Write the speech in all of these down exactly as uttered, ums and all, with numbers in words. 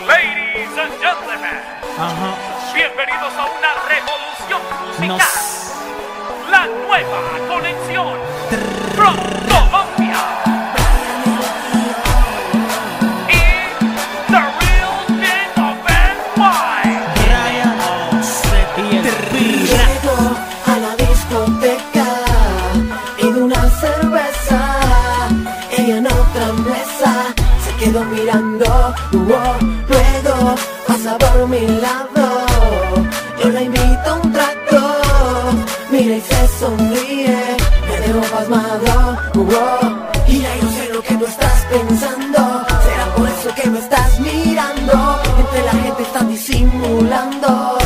Ladies and gentlemen, Ajá. bienvenidos a una revolución musical. Nos... La nueva conexión from Colombia. Y the real king of N Y. Brian Offset y el Pirra. Llego a la discoteca y de una cerveza, ella en otra mesa se quedó mirando. Oh, luego pasa por mi lado, yo la invito a un trago, mira y se sonríe, me dejó pasmado. Oh, y ya yo sé lo que tú estás pensando, será por eso que me estás mirando, entre la gente están disimulando.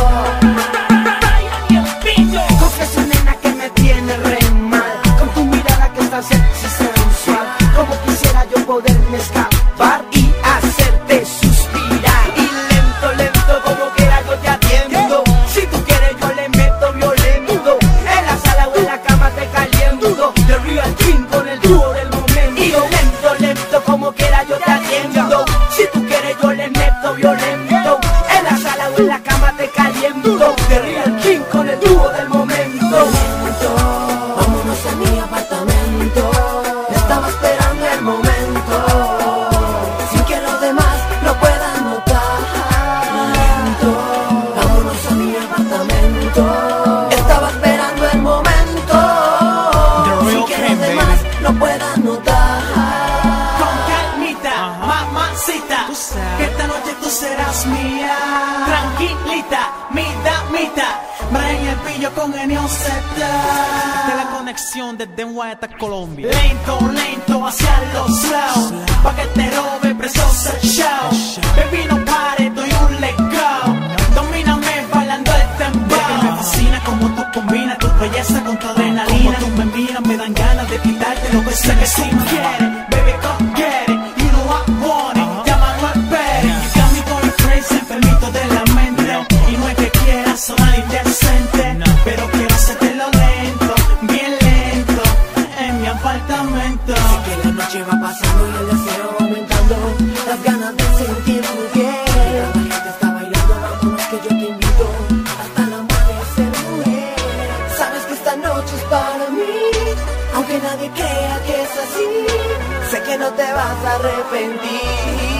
Confieso, nena, que me tiene re mal, con tu mirada que está sexy, sensual. Como quisiera yo poderme escapar y hacerte suspirar. Y lento, lento, como quiera yo te atiendo. Si tú quieres yo le meto violento, en la sala o en la cama te caliento. The real king con el dúo del momento. Y lento, lento, como quiera yo te atiendo. Si tú quieres yo le meto violento, en la sala o en la cama te caliento. The real king con el dúo del momento. Lento, vámonos a mi apartamento, estaba esperando el momento, sin que los demás lo puedan notar. Lento, vámonos a mi apartamento, estaba esperando el momento, sin que los demás lo puedan notar. Con calmita, Ajá. mamacita, Tú sabes. que esta noche tú serás mía. Tranquilita, mi damita, Brian y el pillo con De Enioseta. la conexión desde N Y hasta Colombia. Lento, lento hacia los slow, pa' que te robe precioso el show. Baby, no pare, doy un let go. Domíname bailando el tempo. Me fascina como tú combinas tu belleza con tu adrenalina. Como tú me miras, me dan ganas de quitarte lo que sé que si quieres. Baby, come get it, you know I want it. Llámalo al Pérez, you got me going crazy, enfermito de la mente. Y no es que quieras sonar indecente, pero quiero hacértelo lento, bien lento, en mi apartamento. Sé que la noche va pasando y el deseo va aumentando, las ganas de sentir tu piel. La gente está bailando, vámonos que yo te invito hasta el amanecer, mujer. Sabes que esta noche es para mí, aunque nadie crea que es así. Sé que no te vas a arrepentir.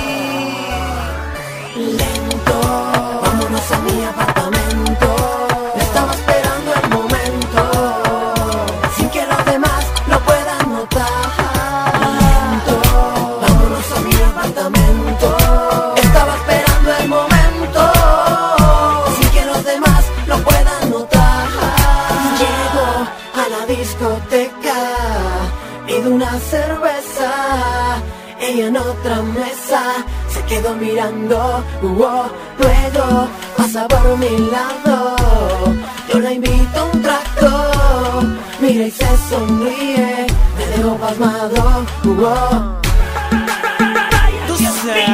Lento, vámonos a mi apartamento, estaba esperando el momento, sin que los demás lo puedan notar. Lento, vámonos a mi apartamento, estaba esperando el momento, sin que los demás lo puedan notar. Llego a la discoteca y de una cerveza, ella en otra mesa se quedó mirando. Oh, luego pasa por mi lado, yo la invito a un trago, mira y se sonríe, me dejó pasmado. Oh. Tú sabes.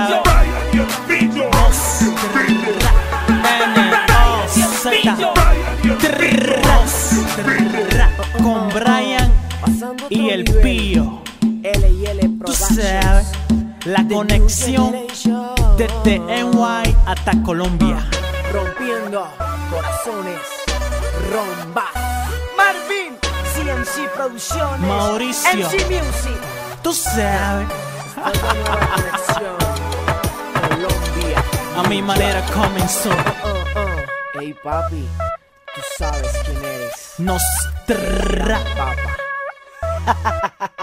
Con Brian y el Pío. L y L Tú sabes, la conexión desde N Y hasta Colombia. rompiendo corazones, romba. Marvin, C M C Producciones, Mauricio. M C Music. Tú sabes, Esta nueva conexión, Colombia. a mi manera comenzó. Uh, uh. Ey papi, tú sabes quién eres, Nos tra. papá.